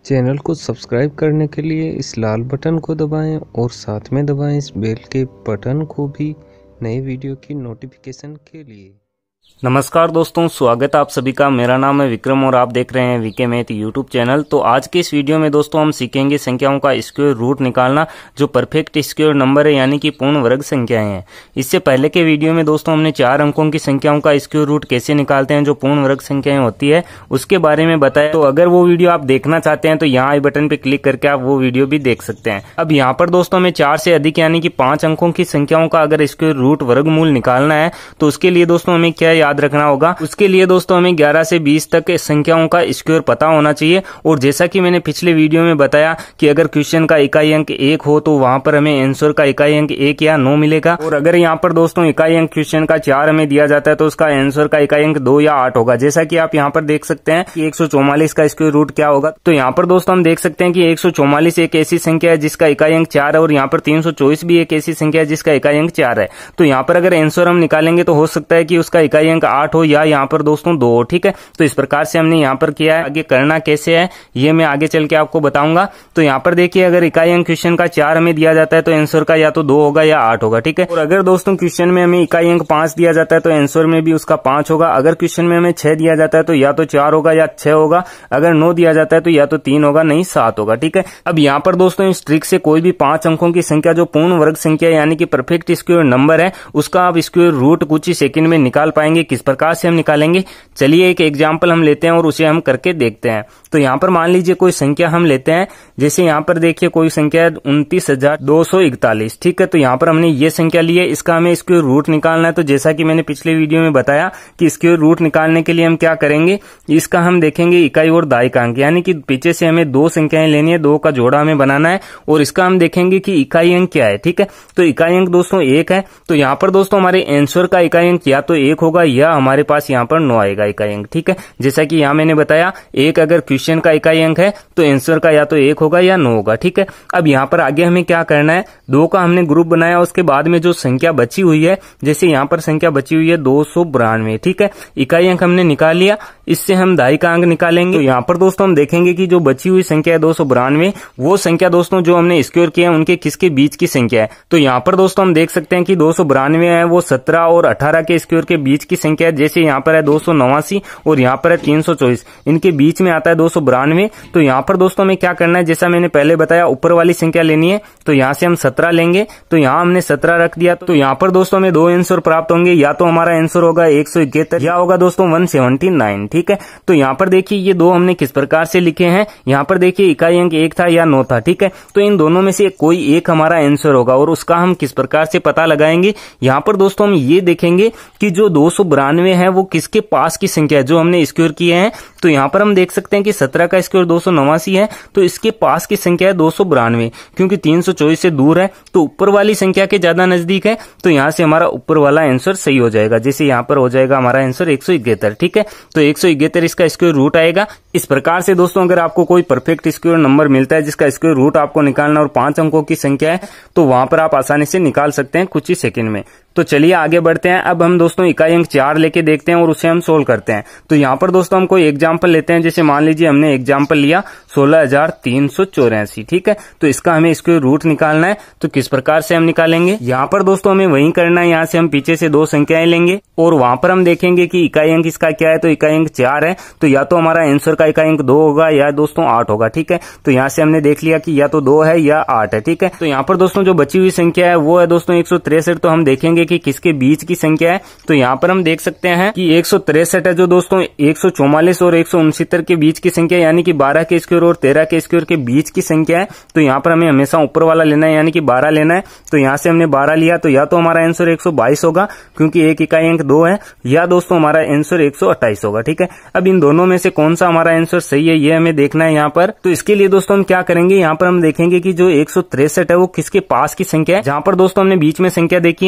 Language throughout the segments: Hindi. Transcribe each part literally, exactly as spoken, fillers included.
चैनल को सब्सक्राइब करने के लिए इस लाल बटन को दबाएं और साथ में दबाएं इस बेल के बटन को भी नए वीडियो की नोटिफिकेशन के लिए। नमस्कार दोस्तों, स्वागत है आप सभी का। मेरा नाम है विक्रम और आप देख रहे हैं वीके मैथ यूट्यूब चैनल। तो आज के इस वीडियो में दोस्तों हम सीखेंगे संख्याओं का स्क्वायर रूट निकालना, जो परफेक्ट स्क्वायर नंबर है यानी कि पूर्ण वर्ग संख्याएं हैं। इससे पहले के वीडियो में दोस्तों हमने चार अंकों की संख्याओं का स्क्वायर रूट कैसे निकालते हैं जो पूर्ण वर्ग संख्याएं होती है उसके बारे में बताया। तो अगर वो वीडियो आप देखना चाहते हैं तो यहाँ आई बटन पे क्लिक करके आप वो वीडियो भी देख सकते हैं। अब यहाँ पर दोस्तों हमें चार से अधिक यानी कि पांच अंकों की संख्याओं का अगर स्क्वायर रूट वर्गमूल निकालना है तो उसके लिए दोस्तों हमें क्या याद रखना होगा। उसके लिए दोस्तों हमें ग्यारह से बीस तक संख्याओं का स्क्वायर पता होना चाहिए। और जैसा कि मैंने पिछले वीडियो में बताया कि अगर क्वेश्चन का इकाई अंक एक हो तो वहां पर हमें आंसर का इकाई अंक एक या नौ मिलेगा। और अगर यहाँ पर दोस्तों इकाई अंक क्वेश्चन का चार हमें दिया जाता है तो उसका आंसर का इकाई अंक दो या आठ होगा। जैसा कि आप यहाँ पर देख सकते हैं कि एक सौ चौवालीस का स्क्वायर रूट क्या होगा। तो यहाँ पर दोस्तों हम देख सकते हैं कि एक सौ चौवालीस एक ऐसी संख्या है जिसका इकाई अंक चार है और यहाँ पर तीन सौ चौबीस भी एक ऐसी संख्या है जिसका इकाई अंक चार है। तो यहाँ पर अगर आंसर हम निकालेंगे तो हो सकता है कि उसका इकाई अंक आठ हो या यहाँ पर दोस्तों दो हो। ठीक है, तो इस प्रकार से हमने यहाँ पर किया है। आगे करना कैसे है ये मैं आगे चल के आपको बताऊंगा। तो यहाँ पर देखिए, अगर इकाई अंक क्वेश्चन का चार हमें दिया जाता है तो आंसर का या तो दो होगा या आठ होगा। ठीक है, और अगर दोस्तों क्वेश्चन में हमें इकाई अंक पांच दिया जाता है तो आंसर में भी उसका पांच होगा। अगर क्वेश्चन में हमें छह दिया जाता है तो या तो चार होगा या छह होगा। अगर नौ दिया जाता है तो या तो तीन होगा नहीं सात होगा। ठीक है, अब यहाँ पर दोस्तों इस ट्रिक से कोई भी पांच अंकों की संख्या जो पूर्ण वर्ग संख्या यानी कि परफेक्ट स्क्वायर नंबर है उसका आप स्क्वायर रूट कुछ ही सेकंड में निकाल पाएंगे। किस प्रकार से हम निकालेंगे, चलिए एक एग्जाम्पल हम लेते हैं और उसे हम करके देखते हैं। तो यहाँ पर मान लीजिए कोई संख्या हम लेते हैं, जैसे यहाँ पर देखिए कोई संख्या है उनतीस हजार दो सौ इकतालीस। ठीक है, तो यहाँ पर हमने ये संख्या ली है, इसका हमें स्क्वायर रूट निकालना है। तो जैसा कि मैंने पिछले वीडियो में बताया कि स्क्वायर रूट निकालने के लिए हम क्या करेंगे, इसका हम देखेंगे इकाई और दायिका अंक, यानी कि पीछे से हमें दो संख्याएं लेनी है, दो का जोड़ा हमें बनाना है और इसका हम देखेंगे कि इकाई अंक क्या है। ठीक है, तो इकाई अंक दोस्तों एक है। तो यहाँ पर दोस्तों हमारे आंसर का इकाई अंक या तो एक होगा या हमारे पास यहाँ पर नौ आएगा इकाई अंक। ठीक है, जैसा कि यहाँ मैंने बताया एक अगर क्वेश्चन का इकाई अंक है तो आंसर का या तो एक होगा या नौ होगा। ठीक है, अब यहाँ पर आगे हमें क्या करना है, दो का हमने ग्रुप बनाया, उसके बाद में जो संख्या बची हुई है, जैसे यहाँ पर संख्या बची हुई है दो सौ बानवे। ठीक है, इकाई अंक हमने निकाल लिया, इससे हम दायिका अंक निकालेंगे। तो यहाँ पर दोस्तों हम देखेंगे कि जो बची हुई संख्या है दो सौ बानवे, वो संख्या दोस्तों जो हमने स्क्वायर किया है उनके किसके बीच की संख्या है। तो यहाँ पर दोस्तों हम देख सकते हैं कि दो सौ बानवे है वो सत्रह और अठारह के स्क्वायर के बीच की संख्या है। जैसे यहाँ पर है दो सौ नवासी और यहाँ पर है तीन सौ चौबीस, इनके बीच में आता है दो सौ बानवे। तो यहाँ पर दोस्तों हमें क्या करना है, जैसा मैंने पहले बताया ऊपर वाली संख्या लेनी है। तो यहाँ से हम सत्रह लेंगे, तो यहाँ हमने सत्रह रख दिया। तो यहाँ पर दोस्तों हमें दो आंसर प्राप्त होंगे, या तो हमारा आंसर होगा एक सौ इकहत्तर या होगा दोस्तों एक सौ उन्यासी। ठीक है, तो यहाँ पर देखिए ये दो हमने किस प्रकार से लिखे हैं, यहाँ पर देखिए इकाई अंक एक था या नौ था। ठीक है, तो इन दोनों में से कोई एक हमारा आंसर होगा और उसका हम किस प्रकार से पता लगाएंगे, यहाँ पर दोस्तों हम ये देखेंगे कि जो दो सौ बानवे है वो किसके पास की संख्या है जो हमने स्क्वायर किए हैं। तो यहाँ पर हम देख सकते हैं कि सत्रह का स्क्वायर दो सौ नवासी है, तो इसके पास की संख्या है दो सौ बानवे, क्योंकि तीन सौ चौबीस से दूर है तो ऊपर वाली संख्या के ज्यादा नजदीक है। तो यहाँ से हमारा ऊपर वाला आंसर सही हो जाएगा, जैसे यहाँ पर हो जाएगा हमारा आंसर एक सौ इकहत्तर। ठीक है, तो एक सौ इकहत्तर इसका स्क्वायर रूट आएगा। इस प्रकार से दोस्तों अगर आपको कोई परफेक्ट स्क्वायर नंबर मिलता है जिसका स्क्वायर रूट आपको निकालना और पांच अंकों की संख्या है तो वहां पर आप आसानी से निकाल सकते हैं कुछ ही सेकंड में। तो चलिए आगे बढ़ते हैं। अब हम दोस्तों इकाई अंक चार लेके देखते हैं और उसे हम सोल्व करते हैं। तो यहाँ पर दोस्तों हम कोई एग्जाम्पल लेते हैं, जैसे मान लीजिए हमने एग्जाम्पल लिया सोलह हजार तीन सौ चौरासी। ठीक है, तो इसका हमें स्क्वायर रूट निकालना है। तो किस प्रकार से हम निकालेंगे, यहाँ पर दोस्तों हमें वही करना है, यहाँ से हम पीछे से दो संख्याएं लेंगे और वहां पर हम देखेंगे कि इकाई अंक इसका क्या है। तो इकाई अंक चार है, तो या तो हमारा आंसर का इकाई अंक दो होगा या दोस्तों आठ होगा। ठीक है, तो यहाँ से हमने देख लिया कि या तो दो है या आठ है। ठीक है, तो यहाँ पर दोस्तों जो बची हुई संख्या है वो है दोस्तों एक सौ तिरसठ। तो हम देखेंगे कि किसके बीच की संख्या है। तो यहाँ पर हम देख सकते हैं कि एक सौ तिरसठ है जो दोस्तों एक सौ चौवालीस और एक सौ उनसत्तर के बीच की संख्या यानी कि बारह के स्क्वायर और तेरह के स्क्वायर के बीच की संख्या है। तो यहाँ पर हमें हमेशा ऊपर वाला लेना है यानी कि बारह लेना है। तो यहाँ से हमने बारह लिया, तो या तो हमारा आंसर एक सौ बाईस होगा क्योंकि एक इकाई अंक दो है, या दोस्तों हमारा आंसर एक सौ अट्ठाईस होगा। ठीक है, अब इन दोनों में से कौन सा हमारा आंसर सही है ये हमें देखना है यहाँ पर। तो इसके लिए दोस्तों हम क्या करेंगे, यहाँ पर हम देखेंगे कि जो एक सौ तिरसठ है वो किसके पास की संख्या है। जहां पर दोस्तों हमने बीच में संख्या देखी है तो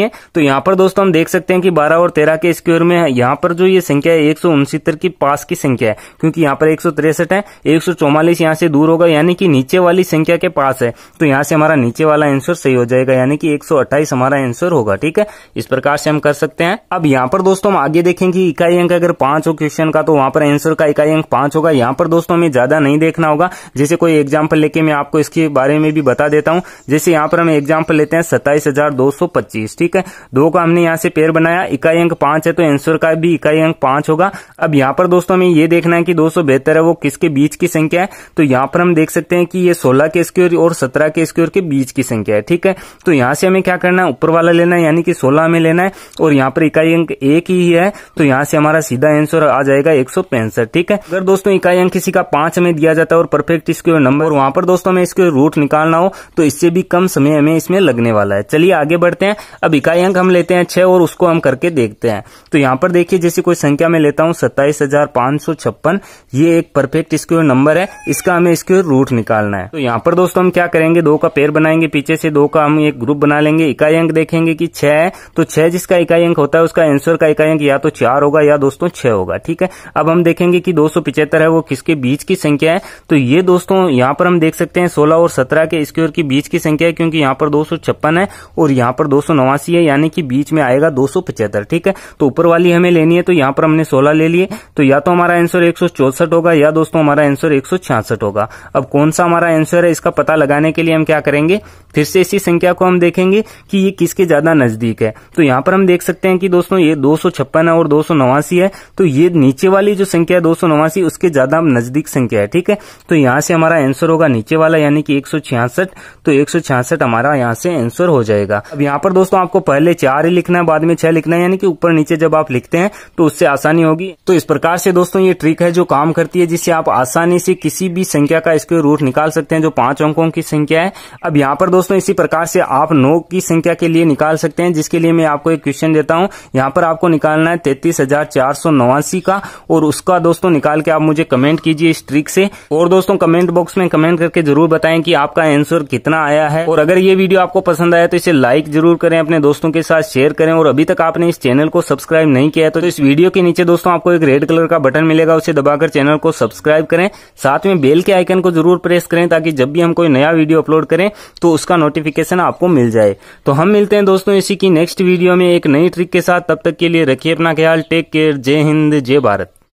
यहाँ पर दोस्तों हम देख सकते हैं कि बारह और तेरह के स्क्वायर में यहाँ पर जो ये संख्या है एक सौ उनसत्तर की पास की संख्या है, क्योंकि यहाँ पर एक सौ तिरसठ है, एक सौ चौवालीस यहाँ से दूर होगा यानी कि नीचे वाली संख्या के पास है, तो यहाँ से हमारा नीचे वाला आंसर सही हो जाएगा, यानी कि एक सौ अट्ठाईस हमारा आंसर होगा। ठीक है, इस प्रकार से हम कर सकते हैं। अब यहाँ पर दोस्तों हम आगे देखेंगे इकाई अंक अगर पांच हो क्वेश्चन का तो वहां पर आंसर का इकाई अंक पांच होगा। यहाँ पर दोस्तों हमें ज्यादा नहीं देखना होगा, जैसे कोई एग्जाम्पल लेके मैं आपको इसके बारे में भी बता देता हूँ। जैसे यहाँ पर हम एग्जाम्पल लेते हैं सत्ताईस हजार दो सौ पच्चीस। ठीक है, दो का हमने यहाँ से पेयर बनाया, इकाई अंक पांच है तो आंसर का भी इकाई अंक पांच होगा। अब यहाँ पर दोस्तों हमें ये देखना है कि दो सौ बेहतर है वो किसके बीच की संख्या है, तो यहाँ पर हम देख सकते हैं कि ये सोलह के स्क्वायर और सत्रह के स्क्वायर के बीच की संख्या है। ठीक है, तो यहाँ से हमें क्या करना है, ऊपर वाला लेना है यानी कि सोलह हमें लेना है, और यहाँ पर इकाई अंक एक ही है तो यहाँ से हमारा सीधा आंसर आ जाएगा एक सौ पैंसठ। ठीक है, अगर दोस्तों इकाई अंक किसी का पांच हमें दिया जाता है और परफेक्ट स्क्वायर नंबर, वहां पर दोस्तों हमें इसके रूट निकालना हो तो इससे भी कम समय हमें इसमें लगने वाला है। चलिए आगे बढ़ते हैं। अब इकाई अंक हम लेते हैं छह और उसको हम करके देखते हैं। तो यहाँ पर देखिए जैसे कोई संख्या में लेता हूँ सत्ताईस हजार पांच सौ छप्पन, ये एक परफेक्ट स्क्वायर नंबर है, इसका हमें स्क्वायर रूट निकालना है। तो यहाँ पर दोस्तों हम क्या करेंगे, दो का पेयर बनाएंगे, पीछे से दो का हम एक ग्रुप बना लेंगे। इकाई अंक देखेंगे कि छह है तो छह जिसका इकाई अंक होता है उसका आंसर का इकाई अंक या तो चार होगा या दोस्तों छह होगा। ठीक है, अब हम देखेंगे कि दो सौ पिछहत्तर है वो किसके बीच की संख्या है, तो ये दोस्तों यहाँ पर हम देख सकते हैं सोलह और सत्रह के स्क्वायर के बीच की संख्या है, क्योंकि यहाँ पर दो सौ छप्पन है और यहाँ पर दो सौ नवासी है, यानी कि बीच में आएगा दो सौ पिछहत्तर। ठीक है, तो ऊपर वाली हमें लेनी है तो यहाँ पर हमने सोलह ले लिए, तो या तो हमारा आंसर एक सौ चौसठ होगा या दोस्तों हमारा आंसर एक सौ छियासठ होगा। अब कौन सा हमारा आंसर है इसका पता लगाने के लिए हम क्या करेंगे, फिर से इसी संख्या को हम देखेंगे कि ये किसके ज्यादा नजदीक है। तो यहाँ पर हम देख सकते हैं कि दोस्तों ये दो सौ छप्पन है और दो सौ नवासी है, तो ये नीचे वाली जो संख्या है दो सौ नवासी उसके ज्यादा नजदीक संख्या है। ठीक है, तो यहाँ से हमारा आंसर होगा नीचे वाला यानी कि एक सौ छियासठ, तो एक सौ छियासठ हमारा यहाँ से आंसर हो जाएगा। अब यहाँ पर दोस्तों आपको पहले चार ही लिखना है बाद में छह लिखना है, यानी कि ऊपर नीचे जब आप लिखते हैं तो उससे आसानी होगी। तो इस प्रकार से दोस्तों ये ट्रिक है जो काम करती है, जिससे आप आसानी से किसी भी संख्या का स्क्वायर रूट निकाल सकते हैं जो पांच अंकों की संख्या है। अब यहाँ पर दोस्तों इसी प्रकार से आप नौ की संख्या के लिए निकाल सकते हैं, जिसके लिए मैं आपको एक क्वेश्चन देता हूँ। यहाँ पर आपको निकालना है तैतीस हजार चार सौ नवासी का, और उसका दोस्तों निकाल के आप मुझे कमेंट कीजिए इस ट्रिक से, और दोस्तों कमेंट बॉक्स में कमेंट करके जरूर बताएं कि आपका आंसर कितना आया है। और अगर ये वीडियो आपको पसंद आया तो इसे लाइक जरूर करें, अपने दोस्तों के साथ शेयर करें, और अभी तक आपने इस चैनल को सब्सक्राइब नहीं किया है तो इस वीडियो के नीचे दोस्तों आपको एक रेड कलर का बटन मिलेगा, उसे दबाकर चैनल को सब्सक्राइब करें, साथ में बेल के आइकन को जरूर प्रेस करें ताकि जब भी हम कोई नया वीडियो अपलोड करें तो उसका नोटिफिकेशन आपको मिल जाए। तो हम मिलते हैं दोस्तों इसी की नेक्स्ट वीडियो में एक नई ट्रिक के साथ, तब तक के लिए रखिए अपना ख्याल, टेक केयर, जय हिंद जय भारत।